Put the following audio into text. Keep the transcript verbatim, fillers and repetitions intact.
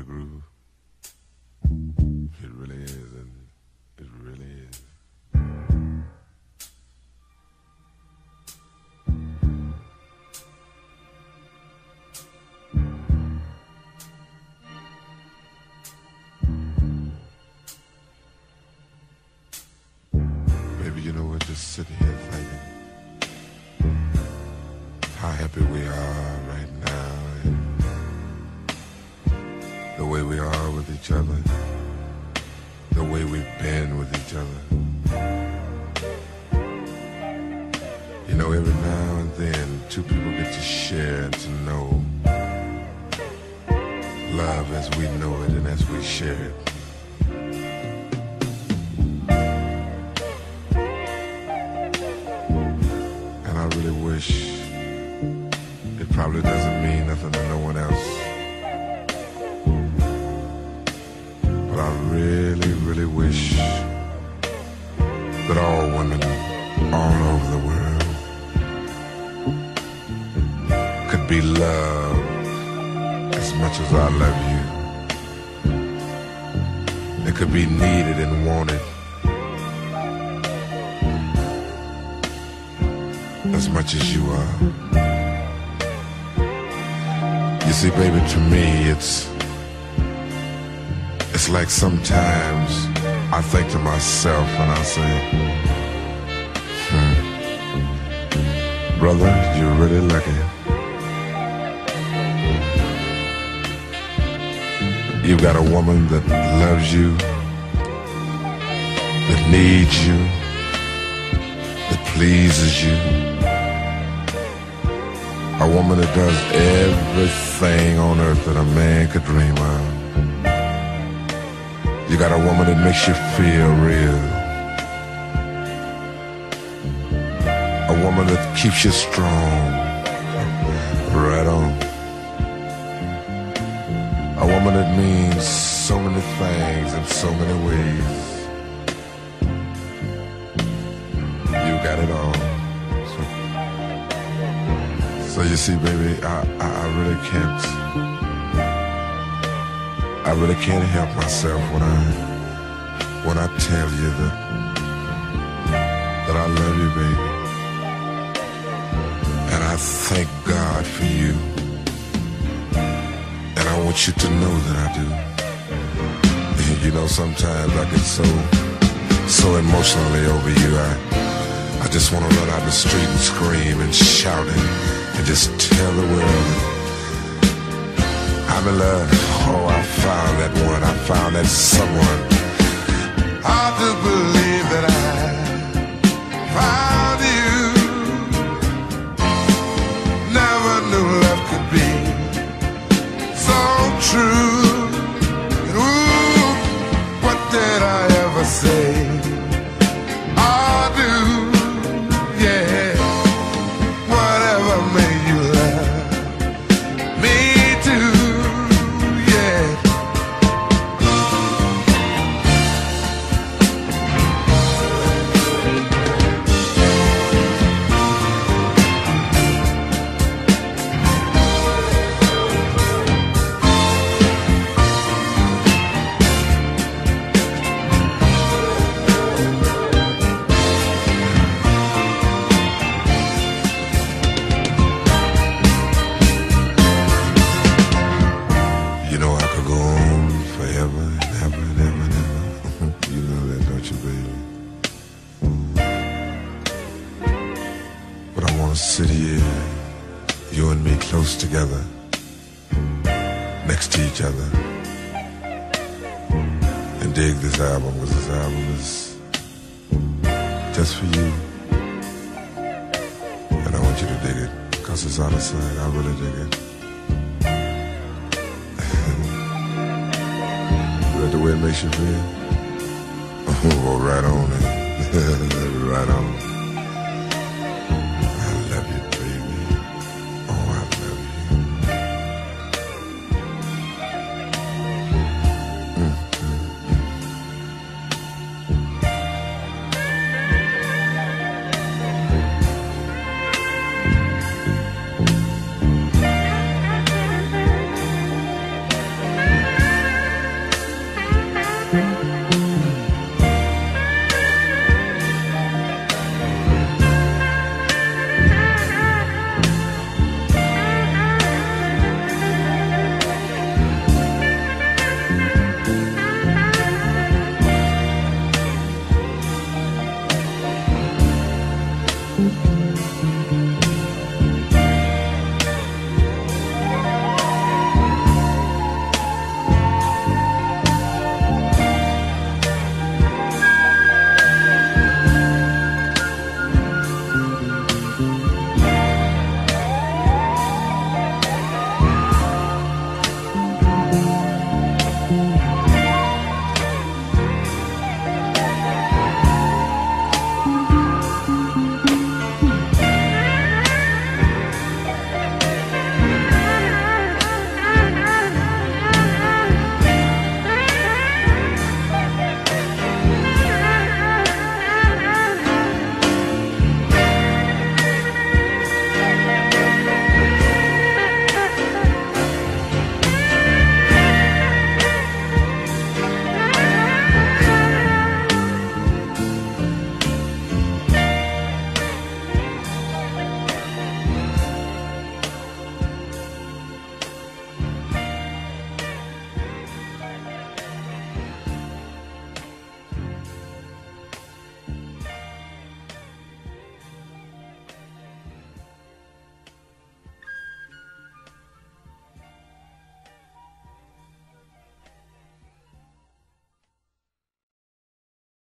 the groove. It really is, and it really is. Baby, you know, we're just sitting here thinking how happy we are right now, and the way we are with each other, the way we've been with each other. You know, every now and then, two people get to share and to know love as we know it and as we share it. And I really wish, it probably doesn't mean nothing to no one else, but I really, really wish that all women all over the world could be loved as much as I love you. They could be needed and wanted as much as you are. You see, baby, to me, it's it's like sometimes I think to myself and I say, hmm, brother, you're really lucky. You've got a woman that loves you, that needs you, that pleases you. A woman that does everything on earth that a man could dream of. You got a woman that makes you feel real. A woman that keeps you strong. Right on. A woman that means so many things in so many ways. You got it all. So you see, baby, I, I, I really can't, I really can't help myself when I, when I tell you that, that I love you, baby. And I thank God for you. And I want you to know that I do. You know, sometimes I get so, so emotionally over you. I, I just want to run out the street and scream and shout it. And just tell the world I'm in love. Oh, I found that one. I found that someone. I do believe that I found you. Never knew love could be so true. And ooh, what did I ever say? I do, yeah. Sit here, you and me close together, next to each other, and dig this album, because this album is just for you. And I want you to dig it, because it's out of sight. I really dig it. Is that the way it makes you feel? Oh, right on, man. Right on.